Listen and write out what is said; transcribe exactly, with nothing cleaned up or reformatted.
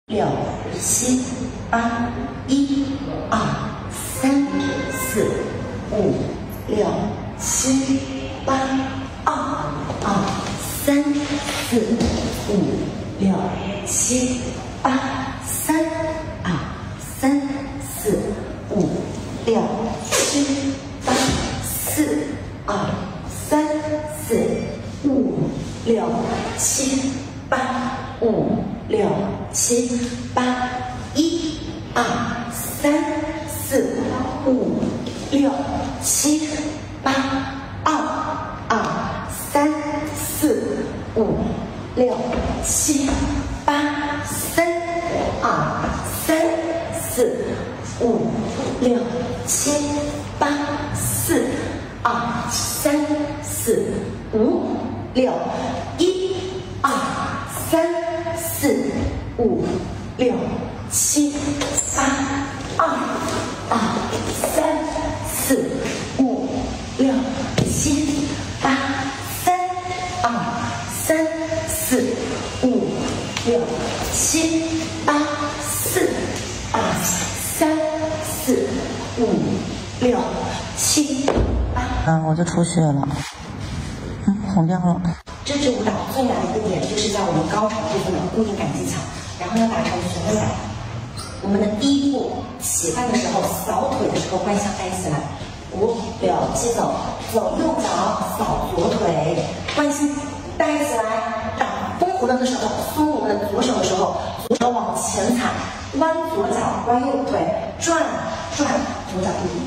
六七八，一二三四五六七八，二二三四五六七八，三二三四五六七八，四二三四五六七八，五六七八，一二三四五六七八，二二三四五六七八，三二三四五六七八，四二三四五六，一二三四五六七八，二二三四五六七八，三二三四五六七八，四二三四五六七八。 嗯，我就出血了，嗯，红掉了。 这支舞蹈最难的一个点就是在我们高潮部分的固定感技巧，然后要达成旋转感。我们的第一步起翻的时候，扫腿的时候弯下带起来，五六七走，走右脚扫左腿，弯心带起来，打风活动的时候松我们的左手的时候，左手往前踩，弯左脚弯右腿，转转左脚一